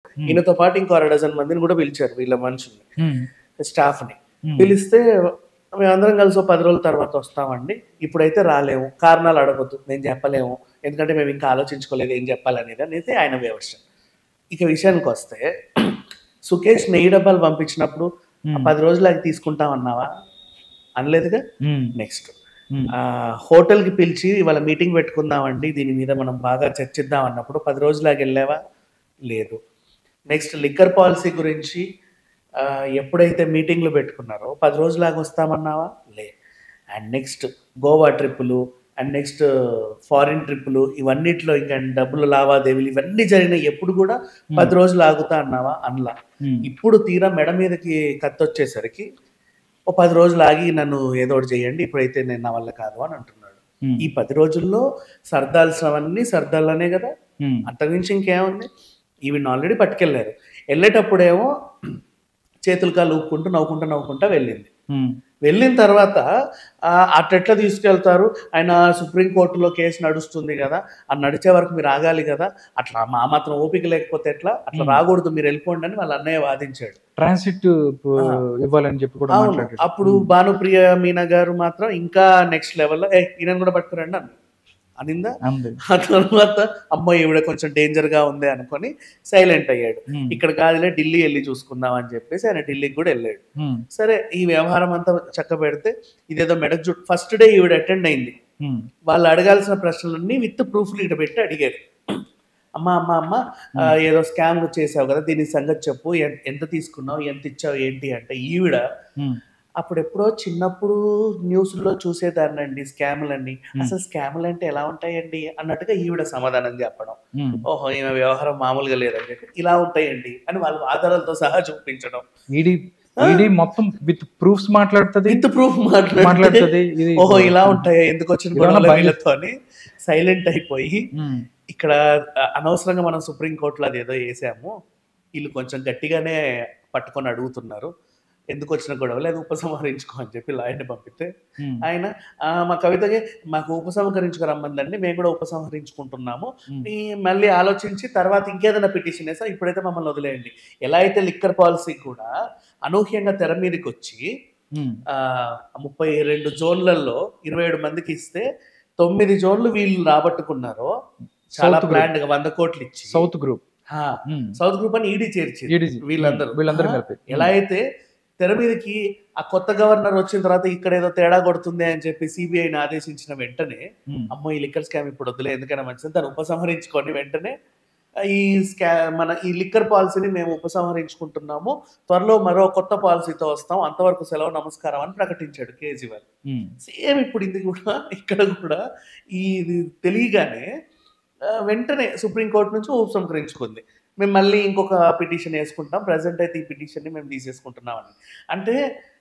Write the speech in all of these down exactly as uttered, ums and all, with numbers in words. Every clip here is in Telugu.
ఈయనతో పాటు ఇంకో అర డజన్ మందిని కూడా పిలిచారు వీళ్ళ మనుషుల్ని, స్టాఫ్ని Hmm. పిలిస్తే మేమందరం కలిసి ఓ పది రోజుల తర్వాత వస్తామండి, ఇప్పుడైతే రాలేము, కారణాలు అడగొద్దు, మేము చెప్పలేము, ఎందుకంటే మేము ఇంకా ఆలోచించుకోలేదు ఏం చెప్పాలనేది అనేది ఆయన వ్యవస్థ. ఇక విషయానికి వస్తే సుకేష్ నెయ్యి డబ్బాలు పంపించినప్పుడు ఆ Hmm. పది రోజులు అది తీసుకుంటామన్నావా? అనలేదుగా. Hmm. Next Hmm. హోటల్కి పిలిచి ఇవాళ మీటింగ్ పెట్టుకుందామండి, దీని మీద మనం బాగా చర్చిద్దాం అన్నప్పుడు పది రోజులాగా వెళ్ళావా? లేదు. నెక్స్ట్ లిక్కర్ పాలసీ గురించి ఆ, ఎప్పుడైతే మీటింగ్లు పెట్టుకున్నారో పది రోజులాగా వస్తామన్నావా? లే. అండ్ నెక్స్ట్ గోవా ట్రిప్పులు అండ్ నెక్స్ట్ ఫారిన్ ట్రిప్పులు ఇవన్నిట్లో ఇంకా డబ్బులు లావాదేవీలు ఇవన్నీ జరిగినాయి, ఎప్పుడు కూడా పది రోజులు ఆగుతా అన్నావా? అనలా. Hmm. ఇప్పుడు తీరా మెడ మీదకి కత్తి వచ్చేసరికి ఓ పది రోజులు ఆగి నన్ను ఏదో ఒకటి చేయండి, ఇప్పుడైతే నేను నా వల్ల కాదు అని అంటున్నాడు. Hmm. ఈ పది రోజుల్లో సర్దాల్సినవన్నీ సర్దాలనే కదా, Hmm. అంతకుమించి ఇంకేముంది? ఈవిని ఆల్రెడీ పట్టుకెళ్ళారు, వెళ్ళేటప్పుడేమో చేతులు కాళ్ళు ఊపుకుంటూ నవ్వుకుంటూ నవ్వుకుంటా వెళ్ళింది. Hmm. వెళ్ళిన తర్వాత ఆ, అట్లెట్లా తీసుకెళ్తారు, ఆయన సుప్రీంకోర్టులో కేసు నడుస్తుంది కదా, అది నడిచే వరకు మీరు ఆగాలి కదా, అట్లా మా మాత్రం ఓపిక లేకపోతే ఎట్లా, అట్లా Hmm. రాకూడదు, మీరు వెళ్ళిపోండి అని వాళ్ళ అన్నయ్య వాదించాడు. ట్రాన్సిట్ ఇవ్వాలని చెప్పి కూడా అవును. మాట్లాడాడు. అప్పుడు భానుప్రియ మీనా గారు మాత్రం ఇంకా నెక్స్ట్ లెవెల్లో ఏ ఈయన కూడా పట్టుకురండి అన్న అనిందా. అంతే. ఆ తర్వాత అమ్మో ఈవిడ కొంచెం డేంజర్ గా ఉంది అనుకొని సైలెంట్ అయ్యాడు. Hmm. ఇక్కడ కాదులే ఢిల్లీ వెళ్ళి చూసుకుందాం అని చెప్పేసి ఆయన ఢిల్లీకి కూడా వెళ్ళాడు. Hmm. సరే ఈ వ్యవహారం అంతా చక్క పెడితే ఇదేదో మెడకు జుట్టు ఫస్ట్ డే ఈవిడ అటెండ్ అయింది. Hmm. వాళ్ళు అడగాల్సిన ప్రశ్నలన్నీ విత్ ప్రూఫ్లు ఇట పెట్టి అడిగారు. అమ్మ అమ్మ అమ్మ ఆ, ఏదో స్కామ్ చేసావు కదా, దీని సంగతి చెప్పు, ఎన్- ఎంత తీసుకున్నావు, ఎంత ఇచ్చావు, ఏంటి అంటే ఈవిడ Hmm. అప్పుడు ఎప్పుడో చిన్నప్పుడు న్యూస్లో చూసేదాన్నండి స్కాములన్నీ, అసలు స్కాములు అంటే ఎలా ఉంటాయండి అన్నట్టుగా ఈవిడ సమాధానం చెప్పడం. Hmm. ఓహో ఈమె వ్యవహారం మామూలుగా లేదని చెప్పి ఇలా ఉంటాయండి అని వాళ్ళు ఆధారాలతో సహా చూపించడం. ఈడీ ఈడీ మొత్తం విత్ ప్రూఫ్స్ మాట్లాడుతుంది విత్ ప్రూఫ్ మాట్లాడుతుంది. మాట్లాడుతుంది. ఇది ఓహో ఇలా ఉంటాయా, ఎందుకు వచ్చిన ఇలా గొడవలు భయం- వీళ్ళతో అని సైలెంట్ అయిపోయి Hmm. ఇక్కడ ఆ, అనవసరంగా మనం సుప్రీంకోర్టులో అది ఏదో వేసాము, వీళ్ళు కొంచెం గట్టిగానే పట్టుకొని అడుగుతున్నారు, ఎందుకు వచ్చిన గొడవలు అది ఉపసంహరించుకో అని చెప్పి లాయర్ని పంపితే Hmm. ఆయన "ఆ, మా కవితకి మాకు ఉపసంహరించుకు రమ్మందండి, మేము కూడా ఉపసంహరించుకుంటున్నాము, Hmm. ఈ మళ్ళీ ఆలోచించి తర్వాత ఇంకేదైనా పిటిషన్ వేసా, ఇప్పుడైతే మమ్మల్ని వదిలేయండి." ఎలా అయితే లిక్కర్ పాలసీ కూడా అనూహ్యంగా తెర మీదకి వచ్చి Hmm. ఆ, ముప్పై రెండు జోన్లలో ఇరవై ఏడు మందికి ఇస్తే తొమ్మిది జోన్లు వీళ్ళు రాబట్టుకున్నారో చాలా South group. బ్రాండ్ గా వంద కోట్లు ఇచ్చి సౌత్ గ్రూప్ హా, Hmm. సౌత్ గ్రూప్ అని ఈడీ చేర్చి ఈడీ వీళ్ళందరూ వీళ్ళందరూ హా, కలిపి. ఎలా అయితే తెర మీదకి ఆ కొత్త గవర్నర్ వచ్చిన తర్వాత ఇక్కడ ఏదో తేడా కొడుతుంది అని చెప్పి సిబిఐని ఆదేశించిన వెంటనే Hmm. అమ్మో ఈ లిక్కర్ స్కామ్ ఇప్పుడు వద్దులే ఎందుకైనా మంచిది దాన్ని ఉపసంహరించుకొని వెంటనే ఆ, ఈ స్కా మన ఈ లిక్కర్ పాలసీని మేము ఉపసంహరించుకుంటున్నాము, త్వరలో మరో కొత్త పాలసీతో వస్తాం, అంతవరకు సెలవు నమస్కారం అని ప్రకటించాడు కేజ్రీవాల్. Hmm. సేమ్ ఇప్పుడు ఇది కూడా ఇక్కడ కూడా ఈ ఇది తెలియగానే ఆ, వెంటనే సుప్రీంకోర్టు నుంచి ఉపసంహరించుకుంది, మేము మళ్ళీ ఇంకొక పిటిషన్ వేసుకుంటాం, ప్రజెంట్ అయితే ఈ పిటిషన్ని మేము తీసేసుకుంటున్నామని. అంటే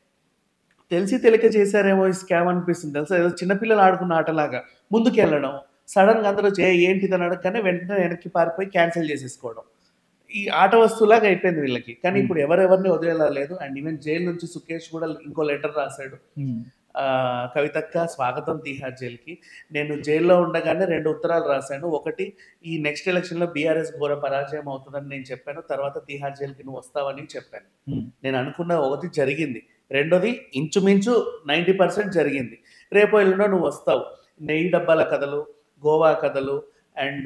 తెలిసి తెలియక చేశారేమో ఈ స్కామ్ అనిపిస్తుంది తెలుసా, ఏదో చిన్నపిల్లలు ఆడుకున్న ఆటలాగా ముందుకు వెళ్ళడం, సడన్గా అందరూ చే ఏంటిది అని అడగగానే వెంటనే వెనక్కి పారిపోయి క్యాన్సిల్ చేసేసుకోవడం, ఈ ఆట వస్తువులాగా అయిపోయింది వీళ్ళకి. కానీ ఇప్పుడు ఎవరెవరిని వదిలేలా లేదు. అండ్ ఈవెన్ జైలు నుంచి సుకేష్ కూడా ఇంకో లెటర్ రాశాడు, Hmm. ఆ, కవితక్క స్వాగతం తీహార్ జైలుకి, నేను జైల్లో ఉండగానే రెండు ఉత్తరాలు రాశాను, ఒకటి ఈ నెక్స్ట్ ఎలక్షన్లో బీఆర్ఎస్ ఘోర పరాజయం అవుతుందని నేను చెప్పాను, తర్వాత తీహార్ జైలుకి నువ్వు వస్తావని చెప్పాను, Hmm. నేను అనుకున్న ఒకటి జరిగింది, రెండోది ఇంచుమించు నైంటీ పర్సెంట్ జరిగింది, రేపు ఎల్లుండో నువ్వు వస్తావు, నెయ్యి డబ్బాల కథలు, గోవా కథలు అండ్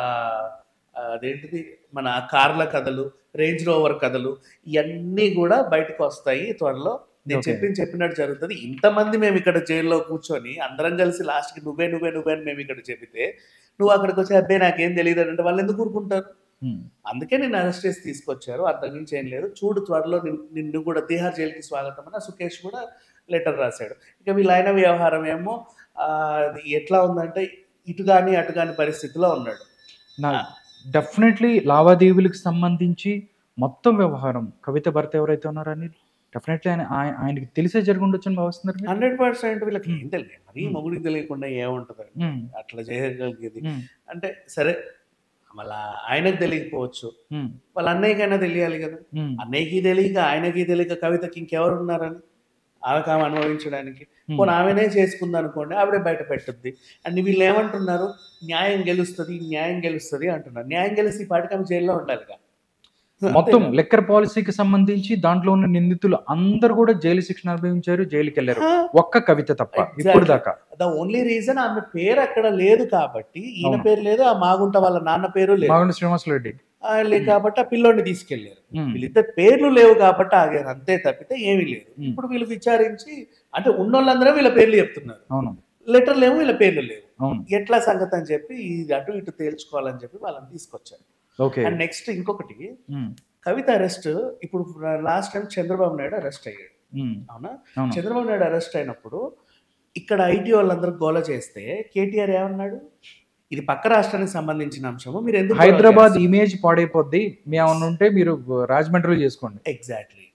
అదేంటిది మన కార్ల కథలు, రేంజ్ రోవర్ కథలు ఇవన్నీ కూడా బయటకు వస్తాయి త్వరలో, నేను Okay. చెప్పింది చెప్పినట్టు జరుగుతుంది. ఇంతమంది మేము ఇక్కడ జైల్లో కూర్చొని అందరం కలిసి లాస్ట్కి నువ్వే నువ్వే నువ్వే అని మేము ఇక్కడ చెబితే నువ్వు అక్కడికి వచ్చి అబ్బాయి నాకేం తెలియదు అంటే వాళ్ళు ఎందుకు ఊరుకుంటారు? Hmm. అందుకే నేను అరెస్ట్ చేసి తీసుకొచ్చారు, అంతకుమించి ఏం లేదు, చూడు త్వరలో నిన్- నిన్ను కూడా తిహార్ జైలుకి స్వాగతం అని ఆ సుకేష్ కూడా లెటర్ రాశాడు. ఇక వీళ్ళైన వ్యవహారం ఏమో ఆ, అది ఎట్లా ఉందంటే ఇటు కానీ అటు కానీ పరిస్థితిలో ఉన్నాడు. నా డెఫినెట్లీ లావాదేవీలకు సంబంధించి మొత్తం వ్యవహారం కవిత భర్త ఎవరైతే ఉన్నారో అని డెఫినెట్లీ ఆయన ఆయ- ఆయనకి తెలిసే జరిగి ఉండొచ్చు అని భావిస్తున్నారు మీరు? హండ్రెడ్ పర్సెంట్ వీళ్ళకి Hmm. ఏం తెలియదు, మరి Hmm. మొగుడికి తెలియకుండా ఏముంటుంది Hmm. అట్లా చేయగలిగేది. Hmm. అంటే సరే మళ్ళా ఆయనకు తెలియకపోవచ్చు, Hmm. వాళ్ళ అన్నయ్యకైనా తెలియాలి కదా, Hmm. అన్నయ్యకి తెలియక ఆయనకి తెలియక కవితకి ఇంకెవరు ఉన్నారని ఆమెకు ఆమె అనుభవించడానికి. Hmm. పోనీ ఆమెనే చేసుకుంది అనుకోండి, ఆవిడే బయట పెట్టుద్ది. అండ్ వీళ్ళు ఏమంటున్నారు, న్యాయం గెలుస్తుంది న్యాయం గెలుస్తుంది అంటున్నారు. న్యాయం గెలిచి ఈ పాటికి ఆమె జైల్లో ఉండాలిగా. మొత్తం లెక్కర్ పాలసీకి సంబంధించి దాంట్లో ఉన్న నిందితులు అందరూ కూడా జైలు శిక్షణ అనుభవించారు, జైలుకి వెళ్ళారు, ఒక్క కవిత తప్ప ఇప్పుడు దాకా. ద ఓన్లీ రీజన్ ఆమె పేరు అక్కడ లేదు కాబట్టి, ఈయన పేరు లేదు, ఆ మాగుంట వాళ్ళ నాన్న పేరు లేదు, మాగుంట శ్రీనివాసరెడ్డి లేదు కాబట్టి ఆ పిల్లోడిని తీసుకెళ్లారు. వీళ్ళిద్దరు పేర్లు లేవు కాబట్టి ఆగారు, అంతే తప్పితే ఏమీ లేదు. ఇప్పుడు వీళ్ళు విచారించి అంటే ఉన్నోళ్ళందరూ వీళ్ళ పేర్లు చెప్తున్నారు, అవును లెటర్ లేవు, వీళ్ళ పేర్లు లేవు, అవును ఎట్లా సంగతి అని చెప్పి ఇది అటు ఇటు తేల్చుకోవాలని చెప్పి వాళ్ళని తీసుకొచ్చారు. ఓకే. అండ్ నెక్స్ట్ ఇంకొకటి, కవిత అరెస్ట్ ఇప్పుడు last time Chandrababu Naidu arrest అయ్యాడు, అవునా? చంద్రబాబు నాయుడు అరెస్ట్ అయినప్పుడు ఇక్కడ ఐటీ వాళ్ళందరూ గోల చేస్తే కేటీఆర్ ఏమన్నాడు, ఇది పక్క రాష్ట్రానికి సంబంధించిన అంశము, మీరు ఎందుకు హైదరాబాద్ ఇమేజ్ పాడైపోద్ది, మీ ఏమన్నా ఉంటే మీరు రాజమండ్రిలో చేసుకోండి. ఎగ్జాక్ట్లీ.